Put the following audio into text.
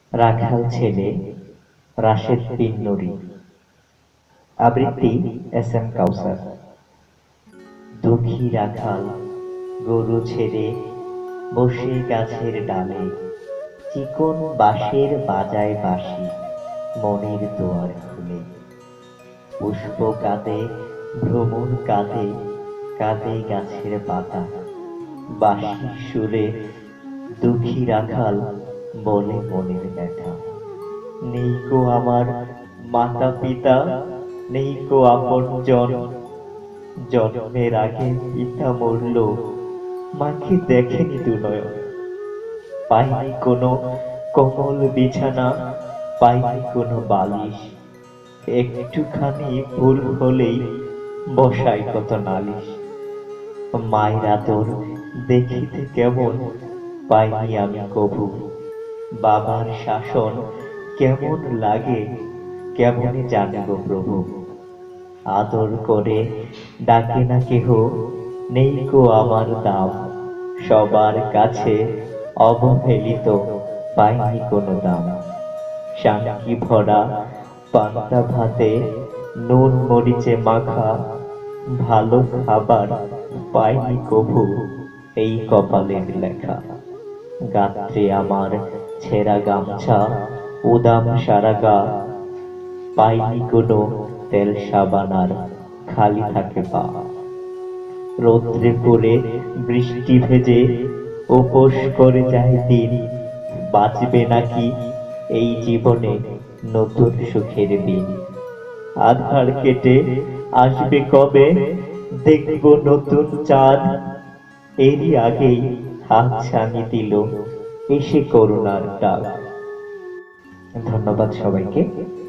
রাখাল ছেলে রাশেদ বিন নুরি। আবৃত্তি S M কাউসার। দুঃখী রাখাল গরু ছেড়ে বসে গাছের ডালে, চিকন বাঁশের বাজায় বাঁশি মনের দুয়ার খুলে। পুষ্প কাঁদে, ভ্রমর কাঁদে, কাঁদে গাছের পাতা, বাঁশির সুরে দুঃখী রাখাল বলে মনের ব্যথা। নেই কো আমার মাতা পিতা, নেই কো আপনজন, জন্মের আগে পিতা মরল, মাকে দেখেনি দুনয়ন। পাইনি কোনো কোমল বিছানা, পাইনি কোনো বালিশ, একটুখানি ভুল হলেই বসাই কত নালিশ। মায়ের আদর দেখিতে কেমন পাইনি আমি কভু, বাবার শাসন কেমন লাগে কেমনে জানিব প্রভু। আদর করে ডাকে না কেহ, নেই কো আমার দাম, সবার কাছে অবহেলিত, পাইনি কোনো দাম। শানকি ভরা পান্তা ভাতে, নুন মরিচে মাখা, ভালো খাবার পাইনি কভু, এই কপালের লেখা। গাত্রে আমার ছেঁড়া গামছা, উদাম সারা গা, পাইনি কোনো তেল সাবান আর খালি থাকে পা। রৌদ্রে পড়ে বৃষ্টি ভেজে উপোস করে যায় দিন, বাঁচবে নাকি এই জীবনে নতুন সুখের দিন। আধার কেটে আসবে কবে দেখব নতুন চাঁদ, এরই আগেই হাতছানি দিল এসে করুণার ডাক। ধন্যবাদ সবাইকে।